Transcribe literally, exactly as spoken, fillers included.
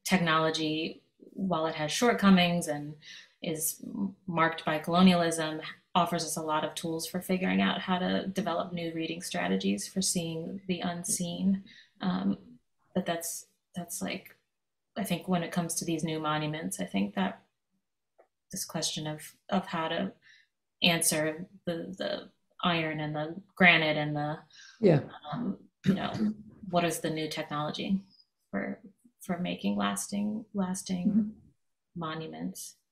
technology, while it has shortcomings and is marked by colonialism, offers us a lot of tools for figuring out how to develop new reading strategies for seeing the unseen. Um, but that's that's like, I think when it comes to these new monuments, I think that this question of of how to answer the the iron and the granite and the Yeah. um, you know, what is the new technology for for making lasting lasting Mhm. monuments.